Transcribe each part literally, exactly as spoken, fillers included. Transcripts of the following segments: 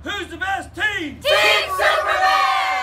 Who's the best team? Team Superman!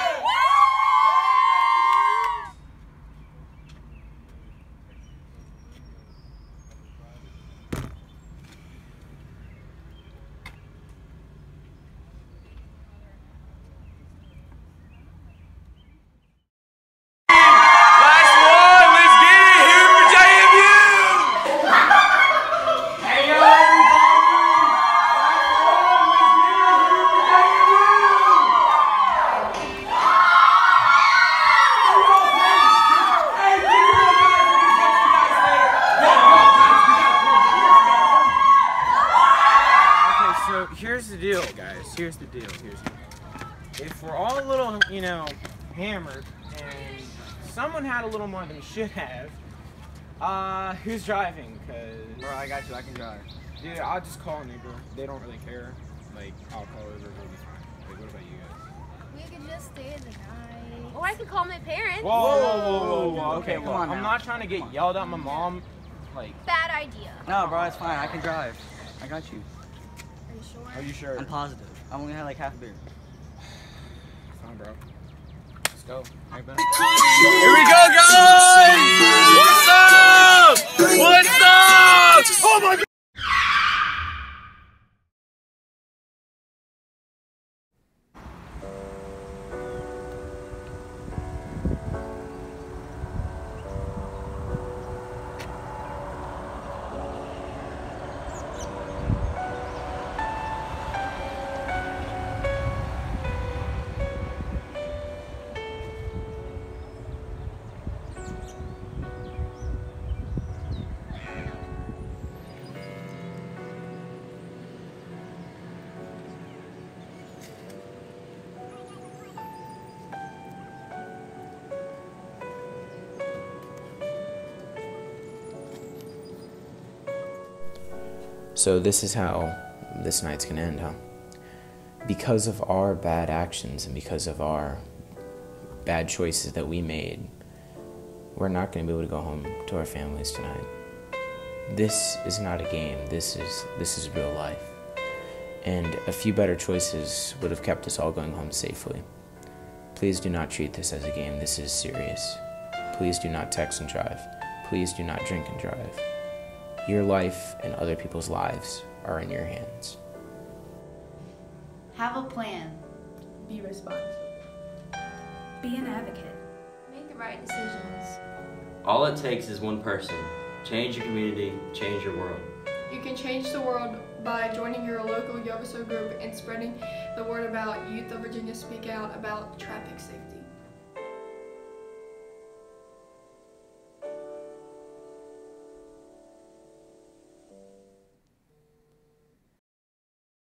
Here's the deal, guys. Here's the deal. Here's the deal. If we're all a little, you know, hammered, and someone had a little more than we should have, uh, who's driving? Cause bro, I got you. I can drive. Dude, I'll just call a neighbor. They don't really care. Like, I'll call over. We'll be fine. Like, what about you guys? We could just stay the night. Or I could call my parents. Whoa, whoa, whoa, whoa, whoa. Okay, Okay, come on I'm now. not trying to get yelled at. My mom, like. Bad idea. No, bro, it's fine. I can drive. I got you. Are you sure? Are you sure? I'm positive. I've only had like half a beer. Fine, bro. Let's go. Right, Ben? Here we go, guys! What's up? What's up? Oh my God! So this is how this night's gonna end, huh? Because of our bad actions and because of our bad choices that we made, we're not gonna be able to go home to our families tonight. This is not a game. This is this is real life. And a few better choices would have kept us all going home safely. Please do not treat this as a game. This is serious. Please do not text and drive. Please do not drink and drive. Your life and other people's lives are in your hands. Have a plan. Be responsible. Be an advocate. Make the right decisions. All it takes is one person. Change your community, change your world. You can change the world by joining your local YOVASO group and spreading the word about Youth of Virginia Speak Out about traffic safety.